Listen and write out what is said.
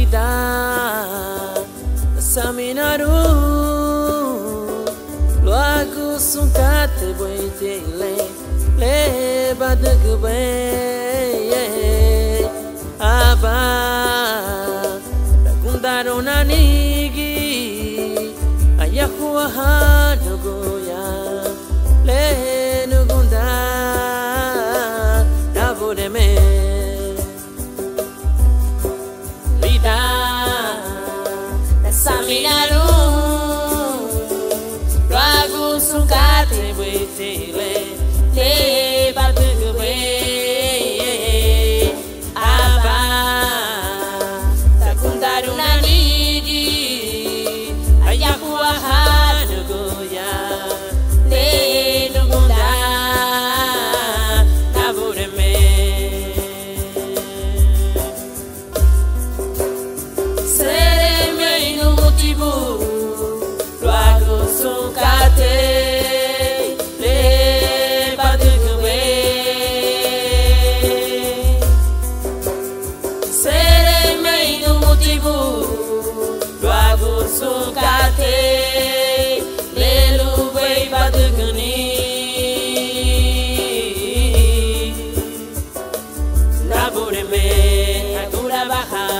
vida saminaru loagu sungkate boite le badagbe aba takundaro nanigi ayahu hanogoya le nugunda navoreme vida saminaru loagu sungkate boite le badagbe aba takundaro nanigi ayahu hanogoya le nugunda navoreme sereme no motivo loagu sungkate le badagbe sereme no motivo loagu sungkate le lubei badagani navoreme agora baha